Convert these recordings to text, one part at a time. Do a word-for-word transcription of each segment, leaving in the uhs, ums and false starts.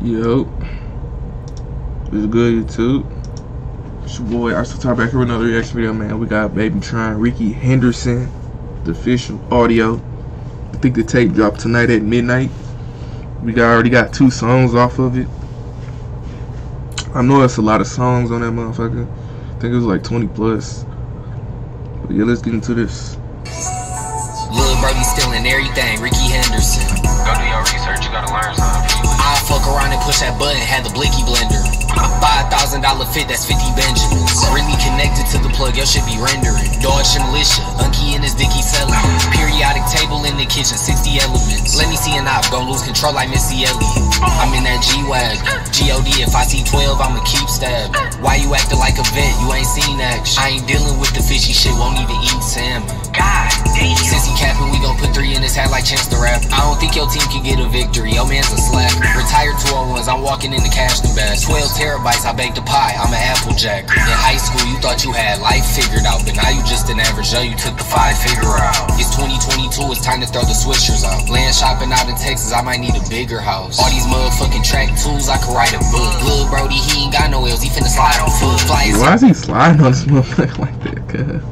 Yo, it's good YouTube. It's your boy Arsenal back here with another reaction video, man. We got Baby Trying, Ricky Henderson, the official audio. I think the tape dropped tonight at midnight. We got already got two songs off of it. I know it's a lot of songs on that motherfucker. I think it was like twenty plus. But yeah, let's get into this. Lil Brody stealing everything, Ricky Henderson. Go do your research, you gotta learn something. I fuck around and push that button, had the blicky blender. five thousand dollar fit, that's fifty Benjamins. Really connected to the plug, your shit be rendering. Dodge and militia, Unky and his dicky selling. Periodic table in the kitchen, sixty elements. Let me see an op, gon' lose control like Missy Elliott. I'm in that G-Wagon, G O D if I see twelve, I'ma keep stabbing. Why you acting like a vet, you ain't seen action. I ain't dealing with the fishy shit, won't even eat salmon. God damn. Since he capping, we gon' put three in his hat like Chance the Rapper. I don't think your team can get a victory, your man's a slacker. Retired two oh ones, I'm walking in the cash the best. twelve terabytes, I baked a pie, I'm an Applejack. In high school, you thought you had life figured out, but now you just an average Joe, you took the five figure out. It's twenty twenty-two, it's time to throw the switchers out. Land shopping out in Texas, I might need a bigger house. All these motherfucking track tools, I could write a book. Lil Brody, he ain't got no L's, he finna slide on foot. Fly his Why is he sliding on this motherfucker like that, cuz?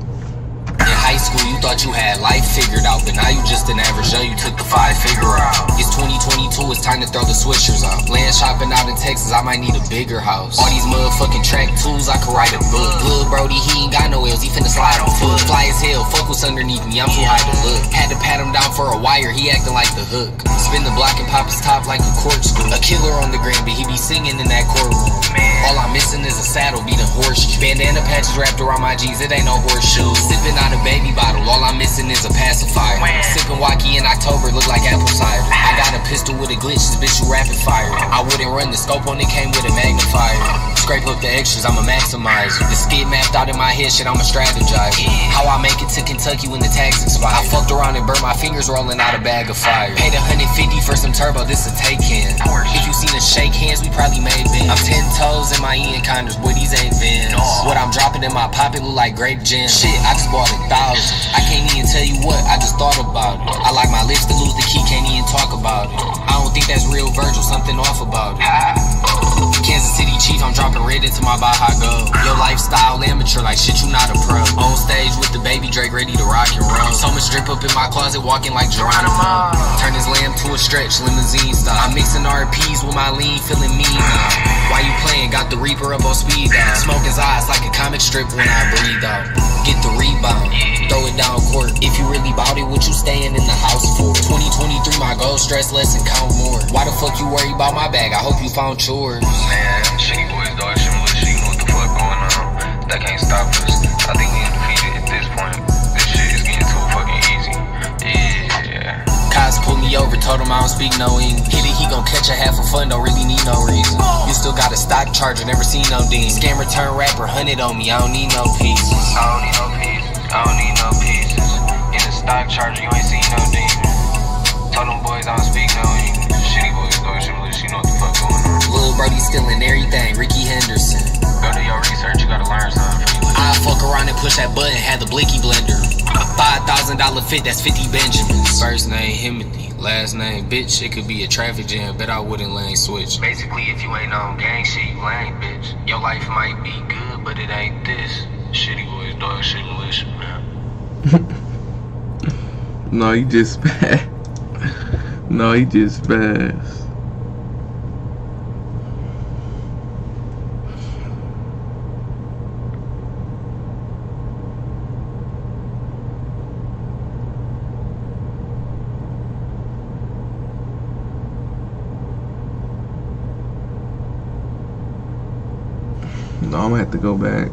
In high school, you thought you had life figured out, but now you just an average Joe, you took the five figure out. It's twenty twenty-two, it's time to throw the switchers out. Land shopping out in Texas, I might need a bigger house. All these motherfucking track tools, I could write a book. Lil Brody, he ain't got no L's, he finna slide on foot. Fly as hell, focus underneath me, I'm too high to look. Had to pat him down for a wire, he acting like the hook. Spin the block and pop his top like a corkscrew. A killer on the gram, but he be singing in that courtroom. All I'm missing is a saddle, be the horseshoe. Bandana patches wrapped around my jeans, it ain't no horseshoes. Sipping out a baby bottle, all I'm missing is a pacifier. Sipping Wacky in October, look like apple cider. I got a pistol with a glitch, this bitch you rapid fire. I wouldn't run, the scope on it came with a magnifier. Scrape up the extras, I'm a maximizer. The skid mapped out in my head, shit, I'm a strategizer. How I make it to Kentucky when the tags expire. I fucked around and burned my fingers rolling out a bag of fire. Paid one hundred fifty for some turbo, this a take can. If you seen us shake hands, we probably made bins. I'm ten toes in my Ian Condors, boy, these ain't Vans. What I'm dropping in my pocket look like grape jam. Shit, I just bought a thousand. I can't even tell you what, I just thought about it. I like my lips to lose the key, can't even talk about it. I don't think that's real Virgil, something off about it. Kansas City Chief, I'm dropping red into my Baja Go. Your lifestyle amateur, like shit, you not a pro. On stage with the baby Drake, ready to rock and roll. So much drip up in my closet, walking like Geronimo. Turn his lamb to a stretch, limousine style. I'm mixing R Ps with my lean, feeling mean now. Why you playing? Got the Reaper up on speed down. Smoke his eyes like a comic strip when I breathe out. Get the rebound, throw it down court. If you really bout it, what you staying in the house for? twenty twenty-three, my goal, stress less and count more. Why the fuck you worry about my bag? I hope you found yours. Man, shitty boys, dog, shit, militia, you know what the fuck going on. That can't stop us. I think we undefeated at this point. This shit is getting too fucking easy. Yeah. Kaz pulled me over, told him I don't speak no English. Hit it, he gon' catch a half for fun, don't really need no reason. You still got a stock charger, never seen no dean. Scam return rapper, hunted on me, I don't need no pieces. I don't need no pieces, I don't need no pieces. In a stock charger, you ain't seen no demon. Told them boys I don't speak no English. Shitty boys, dog, shit, militia, you know what the fuck going on. Lil Brody stealing everything, Ricky Henderson. Go do your research, you gotta learn something. I fuck around and push that button, had the blicky blender. five thousand dollar fit, that's fifty Benjamins. First name Himothy, last name bitch. It could be a traffic jam, bet I wouldn't lane switch. Basically, if you ain't on gang shit, you lame, bitch. Your life might be good, but it ain't this. Shitty boys, dog, shit, militia, man. No, he just bad. No, he just bad. No, I'm gonna have to go back.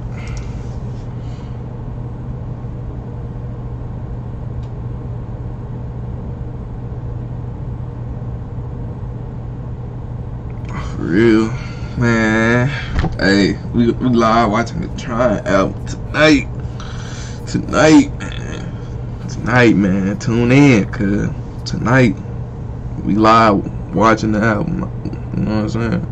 For real, man. Hey, we, we live watching the Trying album tonight. Tonight, man. Tonight, man. Tune in, cause tonight we live watching the album. You know what I'm saying?